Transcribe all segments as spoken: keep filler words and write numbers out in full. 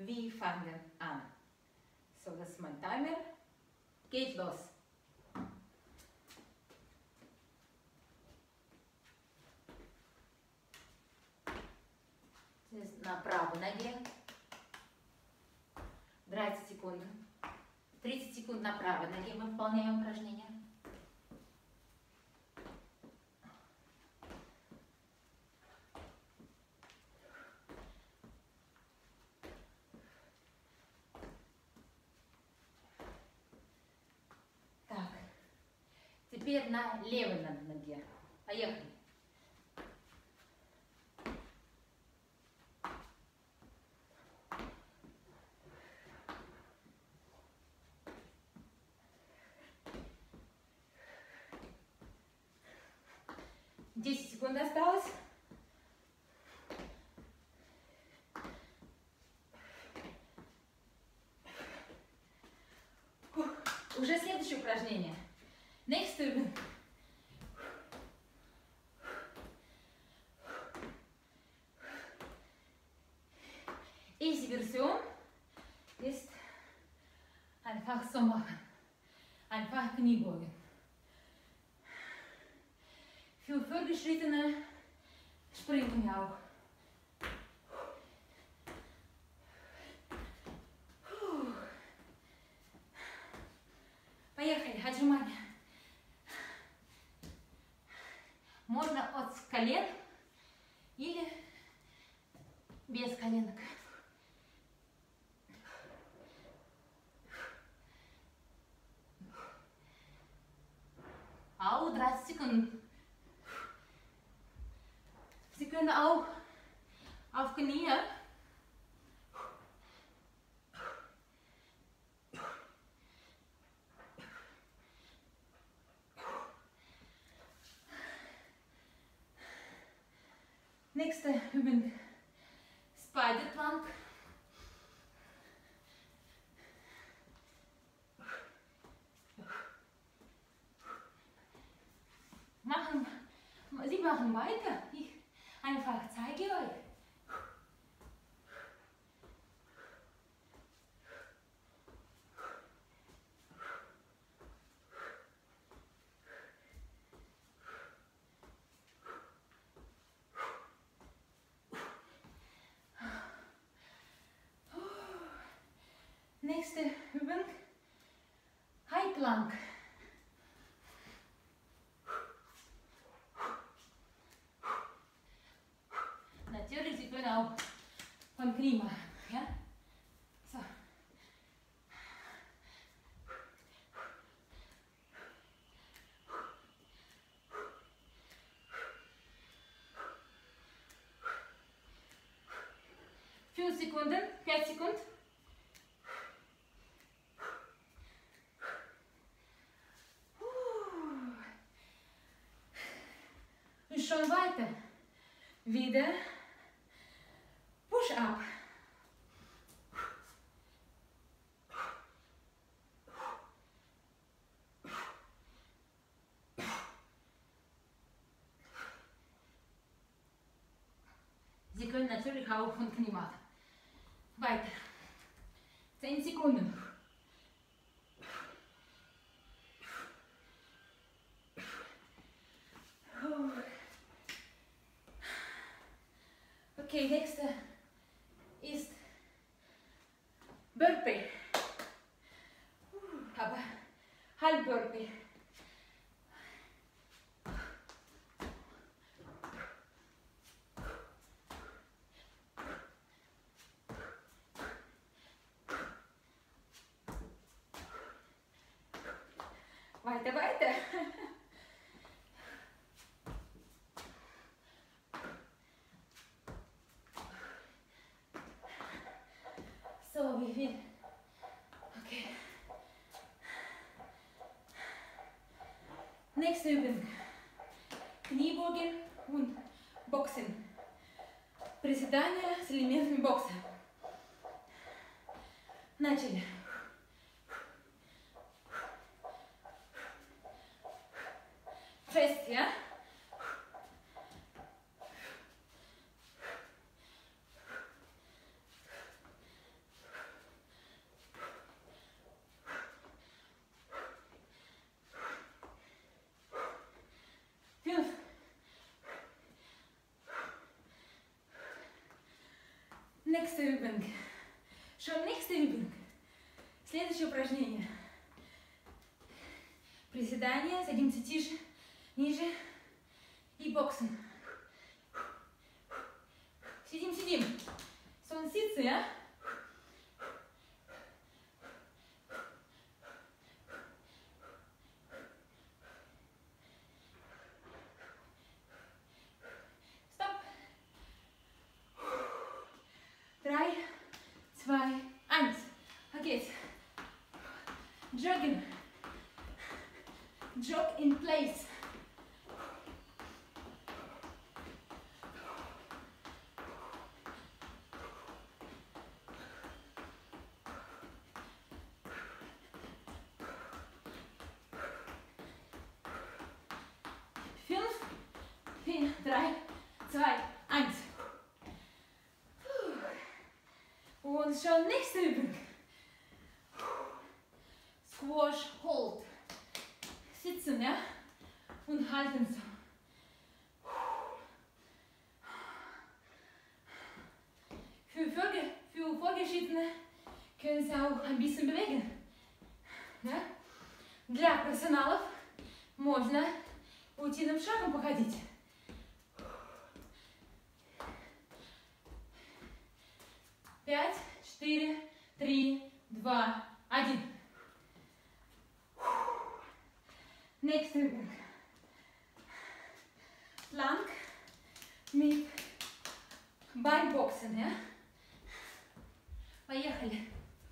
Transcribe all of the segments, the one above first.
Wir fangen an. So, das ist mein Timer. Geht los. Направо ноге. двадцать секунд. тридцать секунд на правой ноге мы выполняем упражнение. Так. Теперь на левой ноге. Поехали. десять секунд осталось. Фух. Уже следующее упражнение. Next übung. Easy Version ist einfach so machen. Einfach Kniebeugen. Für Fortgeschrittene springen wir auch. Поехали, отжимания. Можно от колен или без коленок. Auch dreißig Sekunden. Sie können auch auf Knie. Nächste Übung, Spider Plank. Machen, Sie machen weiter. Ich einfach zeige euch. Nächste Übung, High Plank. Natürlich, Sie können auch vom Knie machen. Ja? So. Fünf Sekunden, vier Sekunden. Und schon weiter. Wieder Push-up. Sie können natürlich auch von Knie machen. Weiter. zehn Sekunden. Okay, nächste ist Burpee. Aber halb Burpee. Weiter, weiter. So, wie viel? Okay. Nächste Übung. Kniebeugen und Boxen. Приседания с элементами бокса. Начали. Fest, ja? Nächste Übung. Schon nächste Übung. Следующее упражнение. Приседание, садимся тише, ниже и боксим. Сидим, сидим. Сон ситцы, а? Стоп. Drei, zwei, eins. Okay. Jogging. Jog in place. Fünf, vier, drei, zwei, eins. Und schon nächste Übung. Squash Hold. Sitzen, ja? Und halten so. Für, Vorge für Vorgeschiedene können Sie auch ein bisschen bewegen. Ja? Для профессионалов можно утиным шагом походить. Пять, четыре, три, два, один. Nächste Übung. Plank mit Beinboxen, ja? Поехали.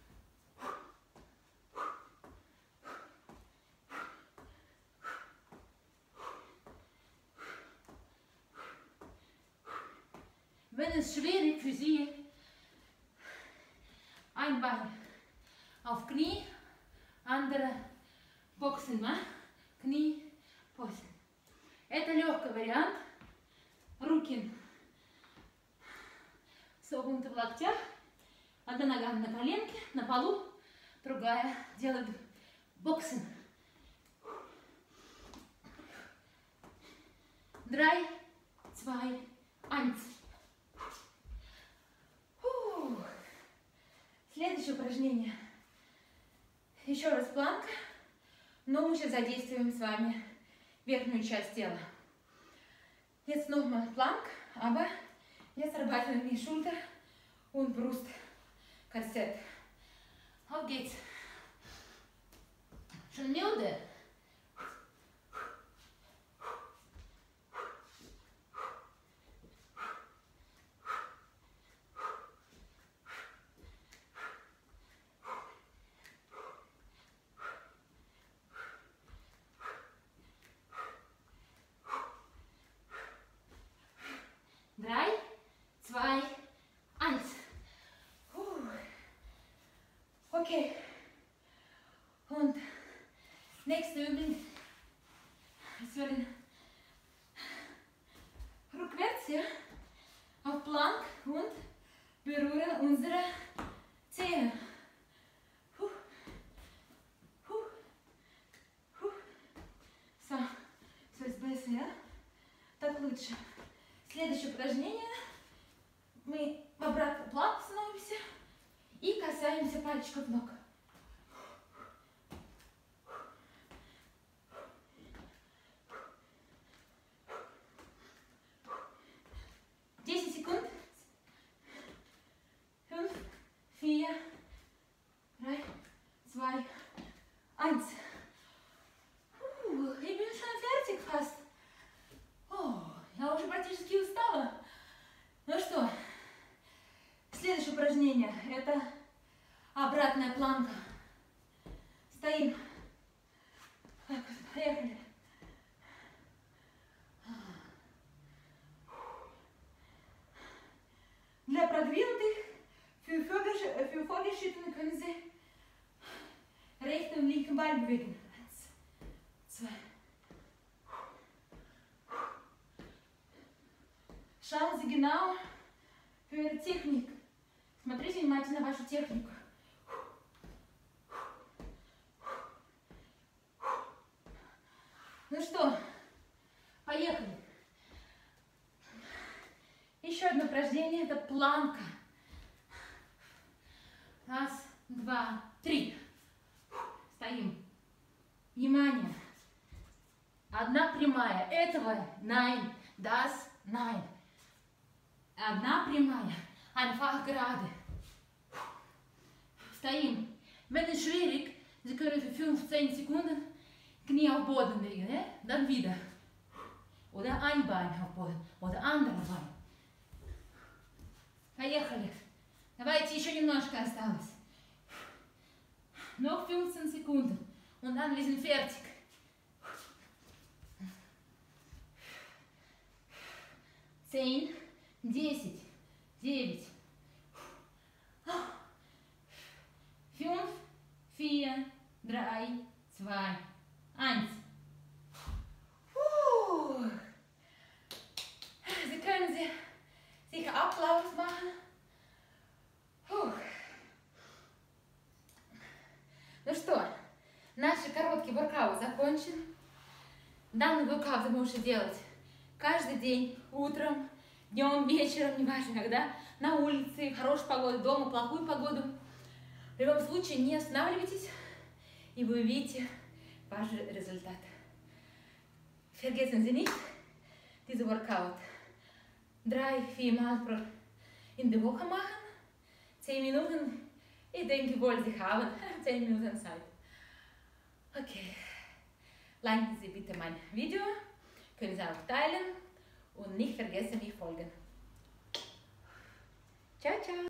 Wenn es schwierig für Sie, ein Bein auf Knie, andere Boxen, ja? Кни, после. Это легкий вариант. Руки согнуты в локтях. Одна нога на коленке, на полу, другая делает боксинг. Drei, zwei, eins. Фух. Следующее упражнение. Еще раз планка. Но мы сейчас задействуем с вами верхнюю часть тела. Jetzt nochmal Plank, aber jetzt arbeiten wir Schulter und Brustkorsett. Auf geht's. Schon milde. Drei, zwei, eins. Okay. Und nächste Übung. Wir werden rückwärts, ja, auf Plank und berühren unsere Zähne. Huh. Huh. Huh. So, so ist besser, ja? Так лучше. Следующее упражнение. Мы в обратную планку становимся и касаемся пальчиков ног. десять секунд. Fünf, vier, drei, zwei, eins. Фу, ich bin schon fertig fast. О, я уже практически устала. Ну что, следующее упражнение – это обратная планка. Стоим. Так, поехали. Для продвинутых, für Vorgeschrittene können Sie rechten und linken Bein bewegen. Eins, zwei. Schauen Sie genau für Ihre Technik. Смотрите внимательно вашу технику. Ну что, поехали. Еще одно упражнение – это планка Раз, два, три. Стоим. Внимание. Одна прямая. Этого nine, das nine. Одна прямая. Einfach gerade. Стоим. Wenn es schwierig, Sie können für fünfzehn Sekunden Knie auf Boden legen, ne? Dann wieder. Oder ein Bein auf Boden. Oder andere Bein. Поехали. Давайте, еще немножко осталось. Noch fünfzehn Sekunden. Und dann wir sind fertig. Zehn, десять, девять, fünf, vier, drei, zwei, eins. Sie können Sie sicher Applaus machen. Фух. Ну что, наш короткий воркаут закончен. Данный воркаут вы можете делать каждый день, утром, днем, вечером, неважно когда, на улице, в хорошую погоду, дома, плохую погоду. В любом случае не останавливайтесь, и вы увидите ваш результат. Vergessen Sie nicht, diese Workout drei, vier Mal in der Woche machen. zehn Minuten, ich denke wohl, Sie haben zehn Minuten Zeit. Okay, liken Sie bitte mein Video, können Sie auch teilen und nicht vergessen, mich folgen. Ciao, ciao!